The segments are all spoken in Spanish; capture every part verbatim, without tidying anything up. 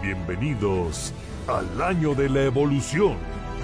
Bienvenidos al año de la evolución.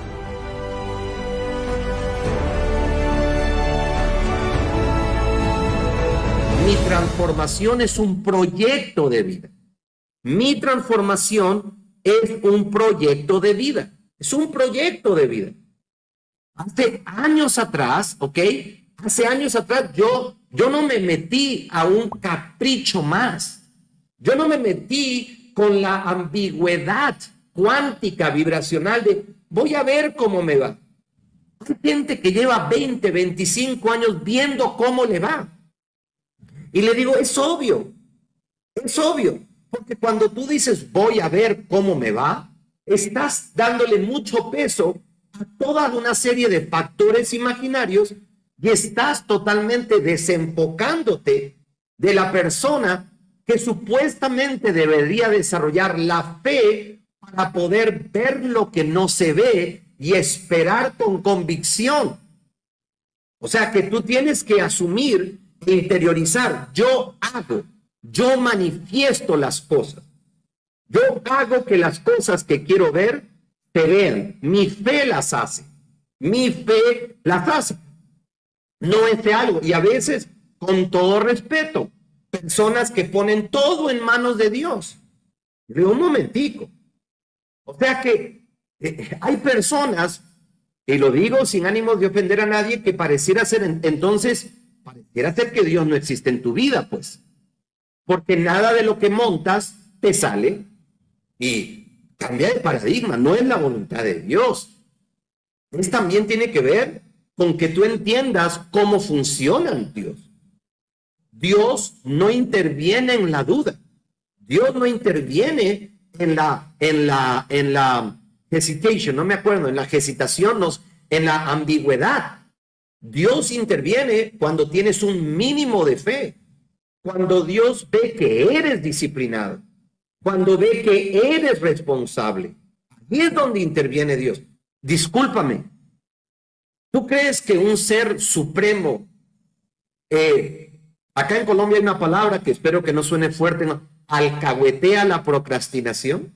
Mi transformación es un proyecto de vida. Mi transformación es un proyecto de vida. Es un proyecto de vida. Hace años atrás, ¿ok? Hace años atrás yo, yo no me metí a un capricho más. Yo no me metí con la ambigüedad cuántica, vibracional de voy a ver cómo me va. Hay gente que lleva veinte, veinticinco años viendo cómo le va. Y le digo, es obvio, es obvio, porque cuando tú dices voy a ver cómo me va, estás dándole mucho peso a toda una serie de factores imaginarios y estás totalmente desenfocándote de la persona que supuestamente debería desarrollar la fe para poder ver lo que no se ve y esperar con convicción. O sea que tú tienes que asumir e interiorizar, yo hago, yo manifiesto las cosas. Yo hago que las cosas que quiero ver se vean. Mi fe las hace. Mi fe las hace. No es de algo. Y a veces, con todo respeto, personas que ponen todo en manos de Dios. Le digo, un momentico. O sea que eh, hay personas, y lo digo sin ánimos de ofender a nadie, que pareciera ser, en, entonces, pareciera ser que Dios no existe en tu vida, pues. Porque nada de lo que montas te sale. Y cambia de paradigma, no es la voluntad de Dios. Es también tiene que ver con que tú entiendas cómo funciona Dios. Dios no interviene en la duda. Dios no interviene en la, en la, en la hesitation, no me acuerdo, en la hesitación, no, en la ambigüedad. Dios interviene cuando tienes un mínimo de fe, cuando Dios ve que eres disciplinado, cuando ve que eres responsable. Ahí es donde interviene Dios. Discúlpame, ¿tú crees que un ser supremo, eh, acá en Colombia hay una palabra que espero que no suene fuerte, ¿no? Alcahuetea la procrastinación?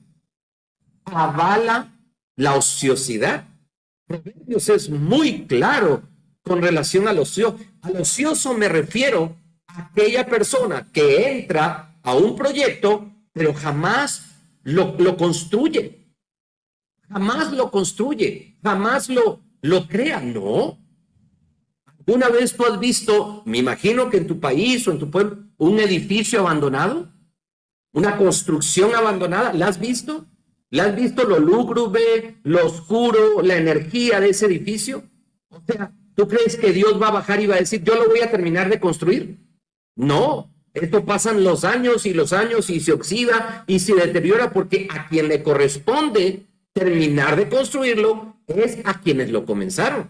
¿Avala la ociosidad? Proverbios es muy claro con relación al ocioso. Al ocioso me refiero a aquella persona que entra a un proyecto, pero jamás lo, lo construye. Jamás lo construye. Jamás lo, lo crea. No. ¿Alguna vez tú has visto, me imagino que en tu país o en tu pueblo, un edificio abandonado? ¿Una construcción abandonada? ¿La has visto? ¿La has visto lo lúgubre, lo oscuro, la energía de ese edificio? O sea, ¿tú crees que Dios va a bajar y va a decir, yo lo voy a terminar de construir? No, esto pasan los años y los años y se oxida y se deteriora porque a quien le corresponde terminar de construirlo es a quienes lo comenzaron.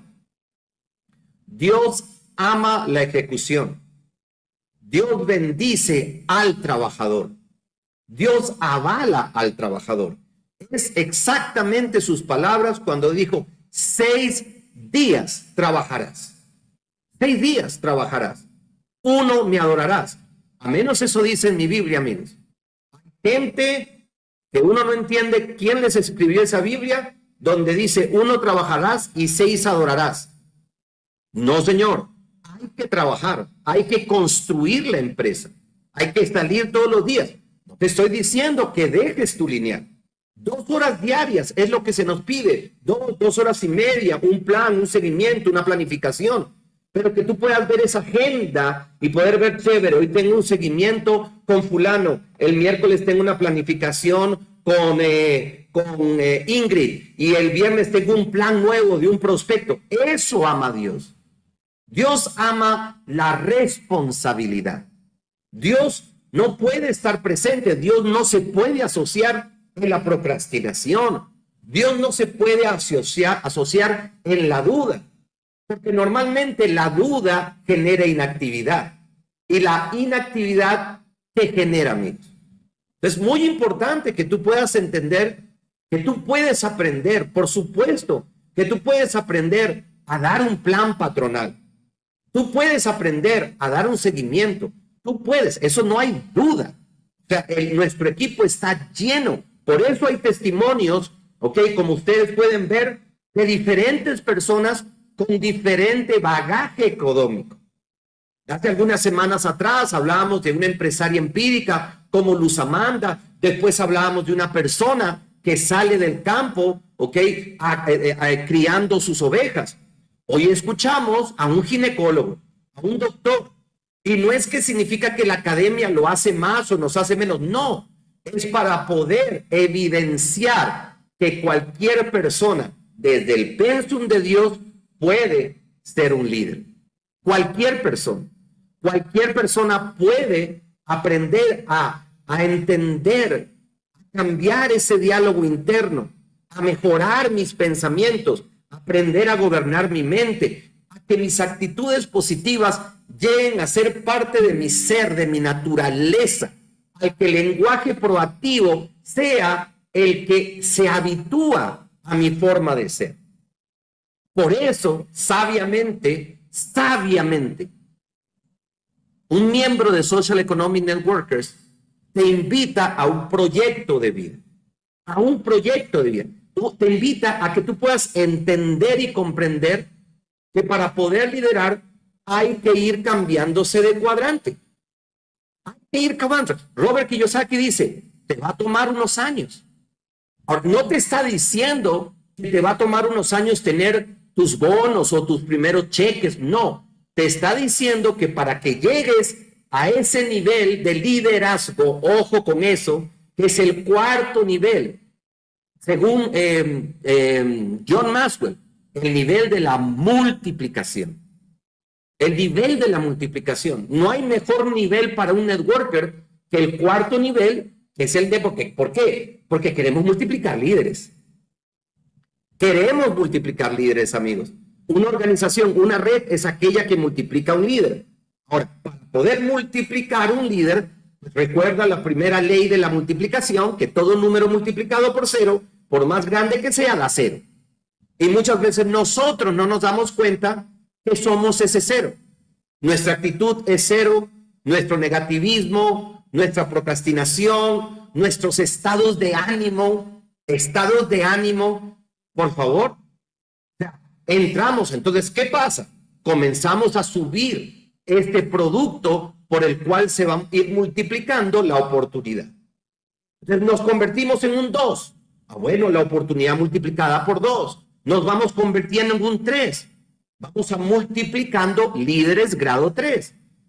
Dios ama la ejecución. Dios bendice al trabajador. Dios avala al trabajador. Es exactamente sus palabras cuando dijo, seis días trabajarás. Seis días trabajarás. Uno me adorarás. A menos eso dice en mi Biblia, amigos. Hay gente que uno no entiende quién les escribió esa Biblia, donde dice, uno trabajarás y seis adorarás. No, señor. Hay que trabajar. Hay que construir la empresa. Hay que salir todos los días. No te estoy diciendo que dejes tu lineal. Dos horas diarias es lo que se nos pide. Dos, dos horas y media, un plan, un seguimiento, una planificación. Pero que tú puedas ver esa agenda y poder ver, chévere, hoy tengo un seguimiento con fulano, el miércoles tengo una planificación con, eh, con eh, Ingrid y el viernes tengo un plan nuevo de un prospecto. Eso ama Dios. Dios ama la responsabilidad. Dios no puede estar presente. Dios no se puede asociar en la procrastinación. Dios no se puede asociar, asociar en la duda. Porque normalmente la duda genera inactividad. Y la inactividad te genera, amigos. Es muy importante que tú puedas entender que tú puedes aprender, por supuesto, que tú puedes aprender a dar un plan patronal. Tú puedes aprender a dar un seguimiento. Tú puedes, eso no hay duda. O sea, el, nuestro equipo está lleno Por eso hay testimonios, ok, como ustedes pueden ver, de diferentes personas con diferente bagaje económico. Hace algunas semanas atrás hablábamos de una empresaria empírica como Luz Amanda, después hablábamos de una persona que sale del campo, ok, a, a, a, a, criando sus ovejas. Hoy escuchamos a un ginecólogo, a un doctor, y no es que significa que la academia lo hace más o nos hace menos, no, es para poder evidenciar que cualquier persona, desde el pensum de Dios, puede ser un líder. Cualquier persona, cualquier persona puede aprender a, a entender, a cambiar ese diálogo interno, a mejorar mis pensamientos, aprender a gobernar mi mente, a que mis actitudes positivas lleguen a ser parte de mi ser, de mi naturaleza, al que el lenguaje proactivo sea el que se habitúa a mi forma de ser. Por eso, sabiamente, sabiamente, un miembro de Social Economic Networkers te invita a un proyecto de vida, a un proyecto de vida. Te invita a que tú puedas entender y comprender que para poder liderar hay que ir cambiándose de cuadrante. Hay que ir cambiando. Robert Kiyosaki dice, te va a tomar unos años. Ahora, no te está diciendo que te va a tomar unos años tener tus bonos o tus primeros cheques. No, te está diciendo que para que llegues a ese nivel de liderazgo, ojo con eso, que es el cuarto nivel, según eh, eh, John Maxwell, el nivel de la multiplicación. El nivel de la multiplicación. No hay mejor nivel para un networker que el cuarto nivel, que es el de... ¿Por qué? ¿Por qué? Porque queremos multiplicar líderes. Queremos multiplicar líderes, amigos. Una organización, una red es aquella que multiplica un líder. Ahora, para poder multiplicar un líder, recuerda la primera ley de la multiplicación, que todo número multiplicado por cero, por más grande que sea, da cero. Y muchas veces nosotros no nos damos cuenta que somos ese cero. Nuestra actitud es cero, nuestro negativismo, nuestra procrastinación, nuestros estados de ánimo, estados de ánimo, por favor. Entramos, entonces, ¿qué pasa? Comenzamos a subir este producto por el cual se va a ir multiplicando la oportunidad. Entonces nos convertimos en un dos. Ah, bueno, la oportunidad multiplicada por dos. Nos vamos convirtiendo en un tres. Vamos a multiplicando líderes grado tres.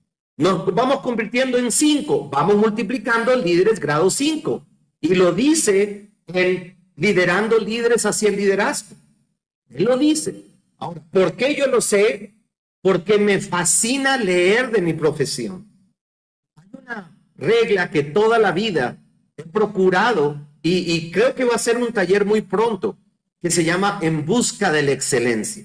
Nos vamos convirtiendo en cinco. Vamos multiplicando líderes grado cinco. Y lo dice en Liderando Líderes hacia el Liderazgo. Él lo dice. Ahora, ¿por qué yo lo sé? Porque me fascina leer de mi profesión. Hay una regla que toda la vida he procurado y, y creo que va a ser un taller muy pronto, que se llama En Busca de la Excelencia.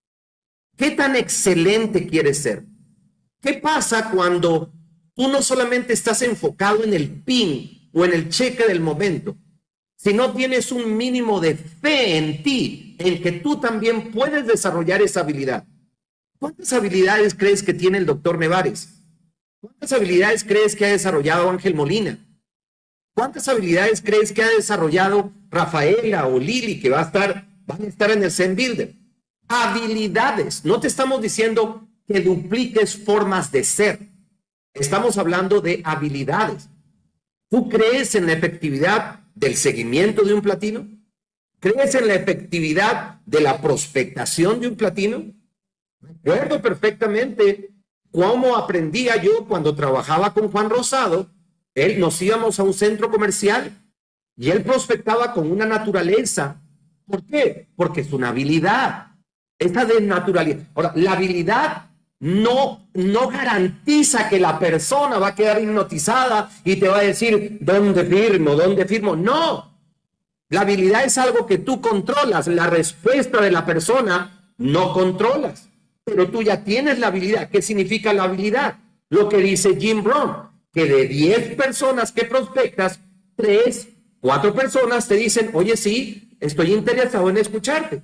¿Qué tan excelente quieres ser? ¿Qué pasa cuando tú no solamente estás enfocado en el pin o en el cheque del momento, sino tienes un mínimo de fe en ti, en que tú también puedes desarrollar esa habilidad? ¿Cuántas habilidades crees que tiene el doctor Nevares? ¿Cuántas habilidades crees que ha desarrollado Ángel Molina? ¿Cuántas habilidades crees que ha desarrollado Rafaela o Lili, que va a estar, van a estar en el Zen Builder? Habilidades. No te estamos diciendo que dupliques formas de ser. Estamos hablando de habilidades. ¿Tú crees en la efectividad del seguimiento de un platino? ¿Crees en la efectividad de la prospectación de un platino? Recuerdo perfectamente cómo aprendía yo cuando trabajaba con Juan Rosado. Él, nos íbamos a un centro comercial y él prospectaba con una naturaleza. ¿Por qué? Porque es una habilidad. Esa de naturalidad. Ahora, la habilidad no, no garantiza que la persona va a quedar hipnotizada y te va a decir, ¿dónde firmo? ¿Dónde firmo? No. La habilidad es algo que tú controlas. La respuesta de la persona no controlas. Pero tú ya tienes la habilidad. ¿Qué significa la habilidad? Lo que dice Jim Brown, que de diez personas que prospectas, tres, cuatro personas te dicen, oye, sí, estoy interesado en escucharte.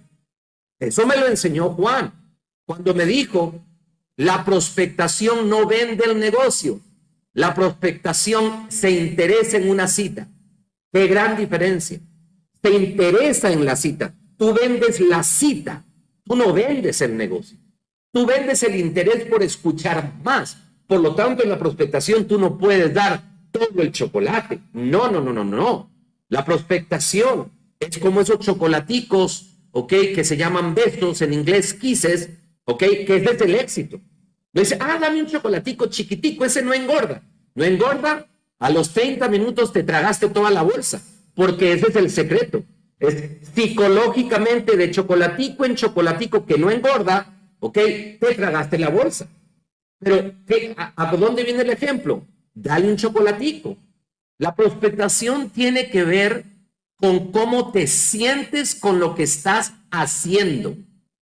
Eso me lo enseñó Juan, cuando me dijo, la prospectación no vende el negocio, la prospectación se interesa en una cita. Qué gran diferencia. Te interesa en la cita. Tú vendes la cita. Tú no vendes el negocio. Tú vendes el interés por escuchar más. Por lo tanto, en la prospectación tú no puedes dar todo el chocolate. No, no, no, no, no. La prospectación es como esos chocolaticos, ¿ok? Que se llaman besos, en inglés kisses, ¿ok? Que ese es el éxito. Le dice, ah, dame un chocolatico chiquitico, ese no engorda. No engorda, a los treinta minutos te tragaste toda la bolsa, porque ese es el secreto. Es psicológicamente de chocolatico en chocolatico que no engorda, ¿ok? Te tragaste la bolsa. Pero, ¿qué, a, ¿a dónde viene el ejemplo? Dale un chocolatico. La prospectación tiene que ver con cómo te sientes con lo que estás haciendo.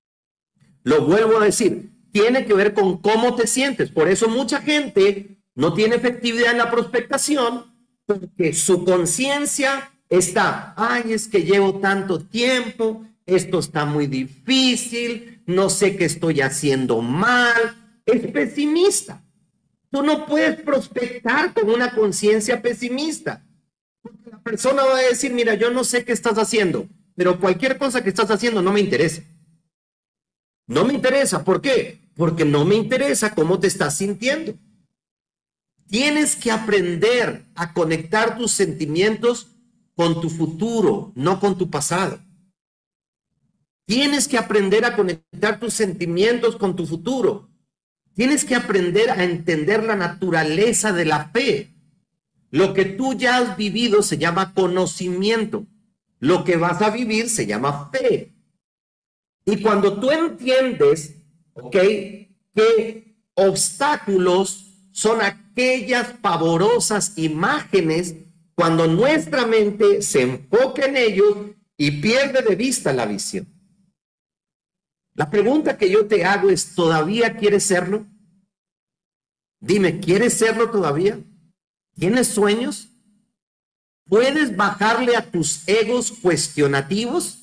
Lo vuelvo a decir, tiene que ver con cómo te sientes. Por eso mucha gente no tiene efectividad en la prospectación, porque su conciencia está, ay, es que llevo tanto tiempo, esto está muy difícil, no sé qué estoy haciendo mal. Es pesimista. Tú no puedes prospectar con una conciencia pesimista. Porque la persona va a decir, mira, yo no sé qué estás haciendo, pero cualquier cosa que estás haciendo no me interesa. No me interesa. ¿Por qué? Porque no me interesa cómo te estás sintiendo. Tienes que aprender a conectar tus sentimientos con tu futuro, no con tu pasado. Tienes que aprender a conectar tus sentimientos con tu futuro. Tienes que aprender a entender la naturaleza de la fe. Lo que tú ya has vivido se llama conocimiento. Lo que vas a vivir se llama fe. Y cuando tú entiendes, ¿ok?, que obstáculos son aquellas pavorosas imágenes, cuando nuestra mente se enfoca en ellos y pierde de vista la visión. La pregunta que yo te hago es, ¿todavía quieres serlo? Dime, ¿quieres serlo todavía? ¿Tienes sueños? ¿Puedes bajarle a tus egos cuestionativos?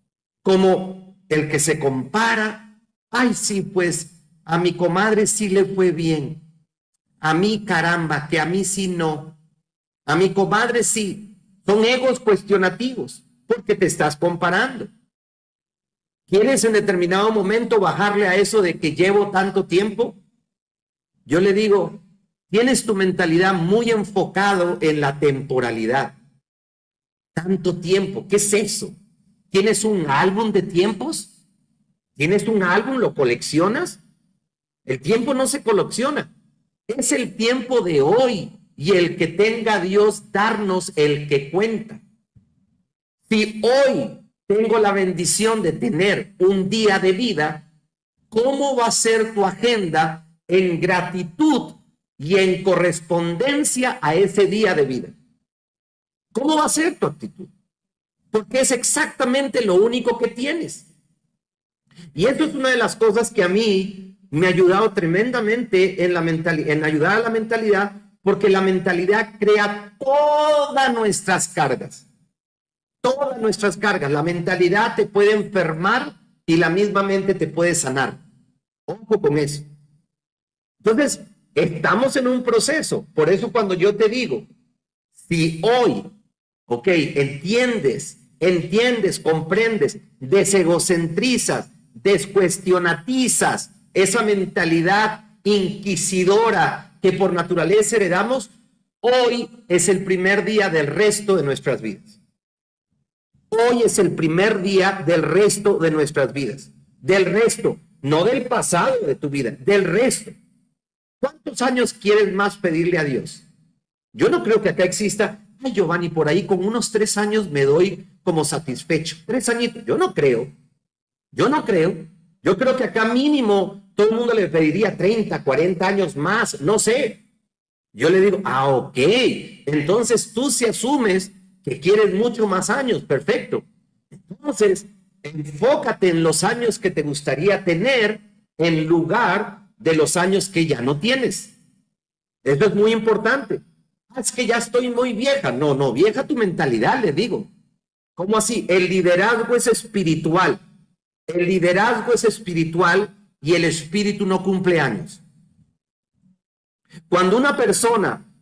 Como el que se compara. Ay, sí, pues a mi comadre sí le fue bien. A mí, caramba, que a mí sí no. A mi comadre sí. Son egos cuestionativos porque te estás comparando. ¿Quieres en determinado momento bajarle a eso de que llevo tanto tiempo? Yo le digo, tienes tu mentalidad muy enfocado en la temporalidad. Tanto tiempo, ¿qué es eso? ¿Tienes un álbum de tiempos? ¿Tienes un álbum? ¿Lo coleccionas? El tiempo no se colecciona. Es el tiempo de hoy y el que tenga Dios darnos el que cuenta. Si hoy tengo la bendición de tener un día de vida, ¿cómo va a ser tu agenda en gratitud y en correspondencia a ese día de vida? ¿Cómo va a ser tu actitud? Porque es exactamente lo único que tienes. Y eso es una de las cosas que a mí me ha ayudado tremendamente en, la mentalidad, en ayudar a la mentalidad, porque la mentalidad crea todas nuestras cargas. Todas nuestras cargas. La mentalidad te puede enfermar y la misma mente te puede sanar. Ojo con eso. Entonces, estamos en un proceso. Por eso cuando yo te digo, si hoy, ok, entiendes, entiendes, comprendes, desegocentrizas, descuestionatizas esa mentalidad inquisidora que por naturaleza heredamos, hoy es el primer día del resto de nuestras vidas. Hoy es el primer día del resto de nuestras vidas. Del resto, no del pasado de tu vida, del resto. ¿Cuántos años quieres más pedirle a Dios? Yo no creo que acá exista, ay Giovanni, por ahí con unos tres años me doy como satisfecho. Tres añitos, yo no creo. Yo no creo. Yo creo que acá mínimo todo el mundo le pediría treinta, cuarenta años más, no sé. Yo le digo, ah, ok, entonces tú si asumes que quieres mucho más años, perfecto. Entonces, enfócate en los años que te gustaría tener en lugar de los años que ya no tienes. Eso es muy importante. Ah, es que ya estoy muy vieja. No, no, vieja tu mentalidad, le digo. ¿Cómo así? El liderazgo es espiritual. El liderazgo es espiritual y el espíritu no cumple años. Cuando una persona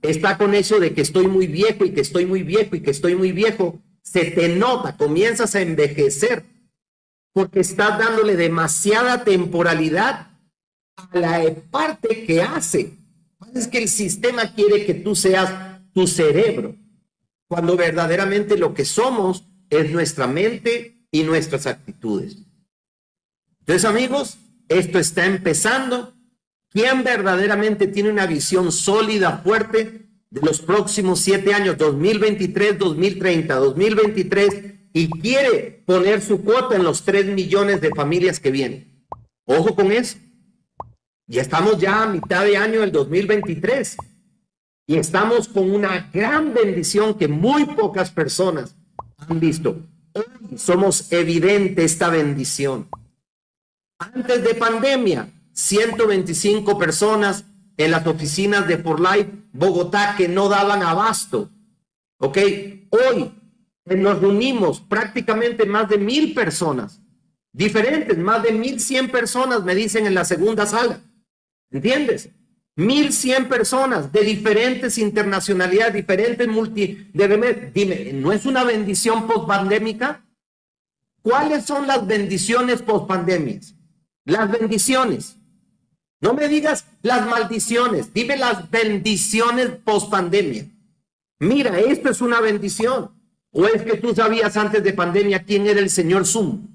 está con eso de que estoy muy viejo y que estoy muy viejo y que estoy muy viejo, se te nota, comienzas a envejecer porque estás dándole demasiada temporalidad a la parte que hace. Es que el sistema quiere que tú seas tu cerebro, cuando verdaderamente lo que somos es nuestra mente y nuestras actitudes. Entonces, amigos, esto está empezando. ¿Quién verdaderamente tiene una visión sólida, fuerte de los próximos siete años, dos mil veintitrés, dos mil treinta, dos mil veintitrés, y quiere poner su cuota en los tres millones de familias que vienen? Ojo con eso. Ya estamos ya a mitad de año del dos mil veintitrés y estamos con una gran bendición que muy pocas personas han visto. Hoy somos evidente esta bendición. Antes de pandemia, ciento veinticinco personas en las oficinas de For Life Bogotá que no daban abasto. ¿Ok? Hoy nos reunimos prácticamente más de mil personas diferentes, más de mil cien personas me dicen en la segunda sala. ¿Entiendes? mil cien personas de diferentes internacionalidades, diferentes multi... De, dime, ¿no es una bendición post-pandémica? ¿Cuáles son las bendiciones post-pandemias? Las bendiciones. No me digas las maldiciones, dime las bendiciones post-pandemia. Mira, esto es una bendición. ¿O es que tú sabías antes de pandemia quién era el señor Zoom?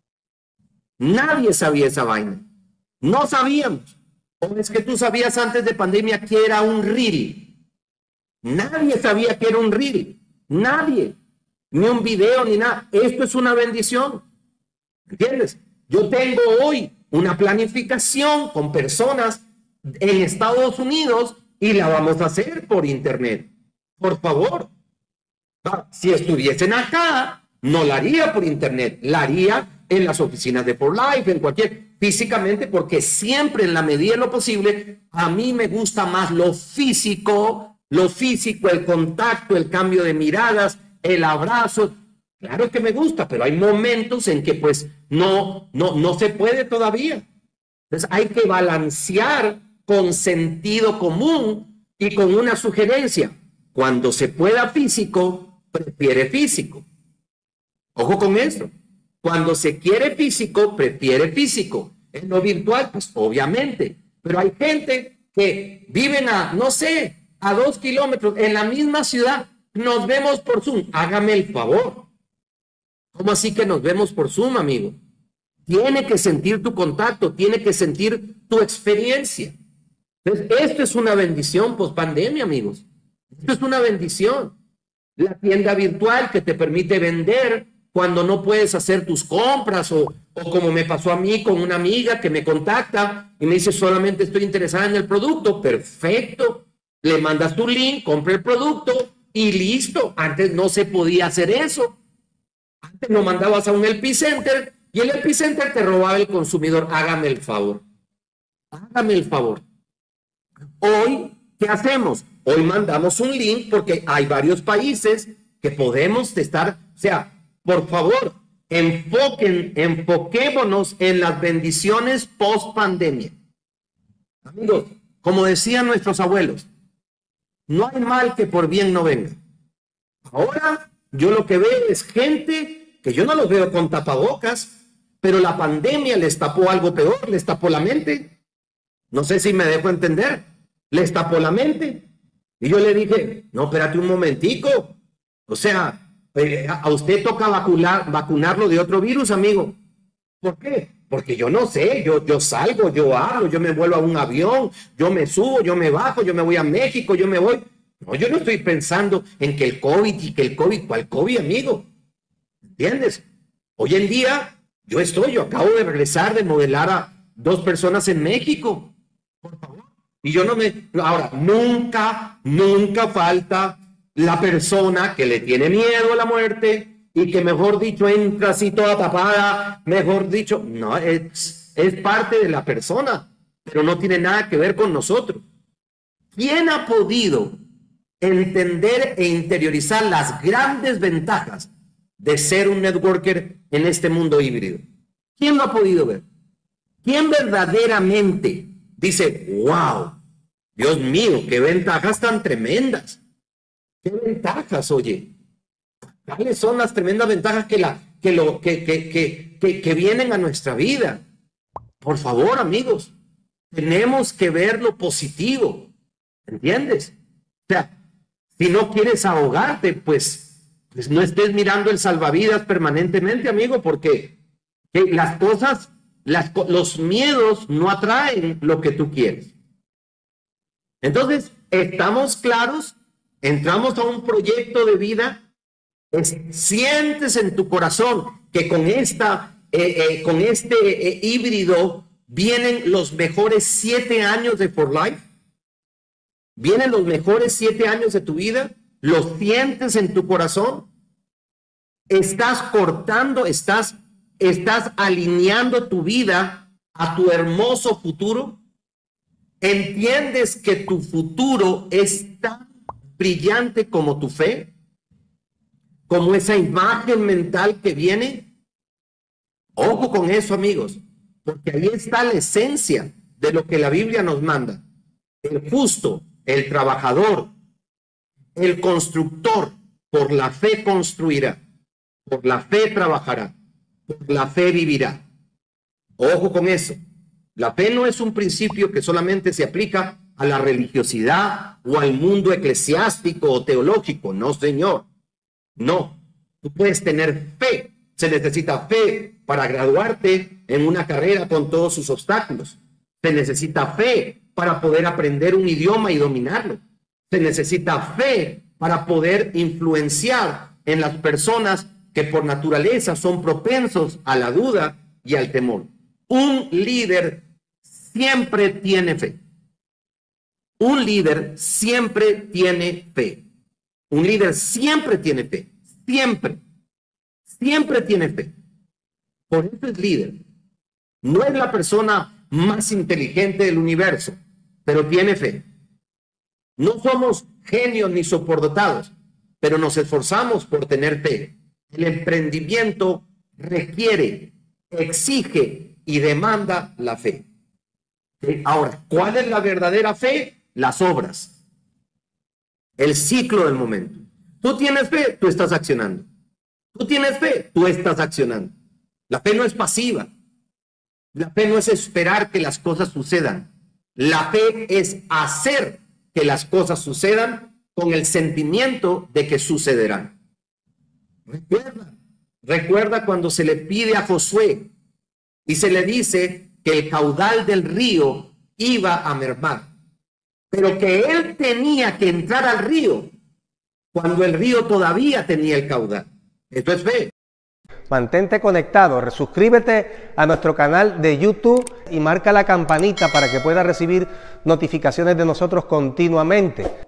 Nadie sabía esa vaina. No sabíamos. ¿O es que tú sabías antes de pandemia que era un reel? Nadie sabía que era un reel. Nadie. Ni un video, ni nada. Esto es una bendición. ¿Entiendes? Yo tengo hoy una planificación con personas en Estados Unidos y la vamos a hacer por internet. Por favor. Si estuviesen acá, no la haría por internet. La haría en las oficinas de For Life, en cualquier, físicamente, porque siempre en la medida de lo posible, a mí me gusta más lo físico, lo físico, el contacto, el cambio de miradas, el abrazo. Claro que me gusta, pero hay momentos en que pues no, no, no se puede todavía. Entonces hay que balancear con sentido común y con una sugerencia. Cuando se pueda físico, prefiere físico. Ojo con eso. Cuando se quiere físico, prefiere físico. En lo virtual, pues obviamente. Pero hay gente que viven a, no sé, a dos kilómetros en la misma ciudad. Nos vemos por Zoom. Hágame el favor. ¿Cómo así que nos vemos por Zoom, amigo? Tiene que sentir tu contacto, tiene que sentir tu experiencia. Entonces, esto es una bendición post pandemia, amigos. Esto es una bendición. La tienda virtual que te permite vender cuando no puedes hacer tus compras, o, o como me pasó a mí con una amiga que me contacta y me dice solamente estoy interesada en el producto. Perfecto. Le mandas tu link, compra el producto y listo. Antes no se podía hacer eso. Antes lo mandabas a un epicenter y el epicenter te robaba el consumidor. Hágame el favor. Hágame el favor. Hoy, ¿qué hacemos? Hoy mandamos un link porque hay varios países que podemos estar, o sea, por favor, enfoquen, enfoquémonos en las bendiciones post pandemia. Amigos, como decían nuestros abuelos, no hay mal que por bien no venga. Ahora yo lo que veo es gente que yo no los veo con tapabocas, pero la pandemia les tapó algo peor, les tapó la mente. No sé si me dejo entender. Les tapó la mente. Y yo le dije, no, espérate un momentico. O sea, eh, a usted toca vacunar, vacunarlo de otro virus, amigo. ¿Por qué? Porque yo no sé, yo, yo salgo, yo hablo, yo me vuelvo a un avión, yo me subo, yo me bajo, yo me voy a México, yo me voy. No, yo no estoy pensando en que el COVID y que el COVID, ¿cuál COVID, amigo? ¿Entiendes? Hoy en día, yo estoy, yo acabo de regresar de modelar a dos personas en México. Por favor. Y yo no me... Ahora, nunca, nunca falta la persona que le tiene miedo a la muerte y que, mejor dicho, entra así toda tapada, mejor dicho, no, es, es parte de la persona, pero no tiene nada que ver con nosotros. ¿Quién ha podido entender e interiorizar las grandes ventajas de ser un networker en este mundo híbrido? ¿Quién lo ha podido ver? ¿Quién verdaderamente dice, wow, Dios mío, qué ventajas tan tremendas. ¿Qué ventajas, oye? ¿Cuáles son las tremendas ventajas que, la, que, lo, que, que, que, que, que vienen a nuestra vida? Por favor, amigos, tenemos que ver lo positivo, ¿entiendes? O sea, si no quieres ahogarte, pues, pues no estés mirando el salvavidas permanentemente, amigo, porque que las cosas, las, los miedos no atraen lo que tú quieres. Entonces, ¿estamos claros? Entramos a un proyecto de vida. Es, sientes en tu corazón que con, esta, eh, eh, con este eh, híbrido vienen los mejores siete años de For Life. Vienen los mejores siete años de tu vida. ¿Los sientes en tu corazón? Estás cortando, estás, estás alineando tu vida a tu hermoso futuro. ¿Entiendes que tu futuro es tan brillante como tu fe? Como esa imagen mental que viene. Ojo con eso, amigos, porque ahí está la esencia de lo que la Biblia nos manda. El justo, el trabajador, el constructor, por la fe construirá, por la fe trabajará, por la fe vivirá. Ojo con eso. La fe no es un principio que solamente se aplica a la religiosidad o al mundo eclesiástico o teológico. No, señor. No. Tú puedes tener fe. Se necesita fe para graduarte en una carrera con todos sus obstáculos. Se necesita fe para poder aprender un idioma y dominarlo. Se necesita fe para poder influenciar en las personas que por naturaleza son propensos a la duda y al temor. Un líder siempre tiene fe. Un líder siempre tiene fe. Un líder siempre tiene fe. Siempre. Siempre tiene fe. Por eso es líder. No es la persona más inteligente del universo, pero tiene fe. No somos genios ni superdotados, pero nos esforzamos por tener fe. El emprendimiento requiere, exige y demanda la fe. Ahora, ¿cuál es la verdadera fe? Las obras. El ciclo del momento. Tú tienes fe, tú estás accionando. Tú tienes fe, tú estás accionando. La fe no es pasiva. La fe no es esperar que las cosas sucedan. La fe es hacer que las cosas sucedan con el sentimiento de que sucederán. Recuerda, recuerda cuando se le pide a Josué y se le dice que el caudal del río iba a mermar, pero que él tenía que entrar al río cuando el río todavía tenía el caudal. Esto es fe. Mantente conectado, suscríbete a nuestro canal de YouTube y marca la campanita para que puedas recibir notificaciones de nosotros continuamente.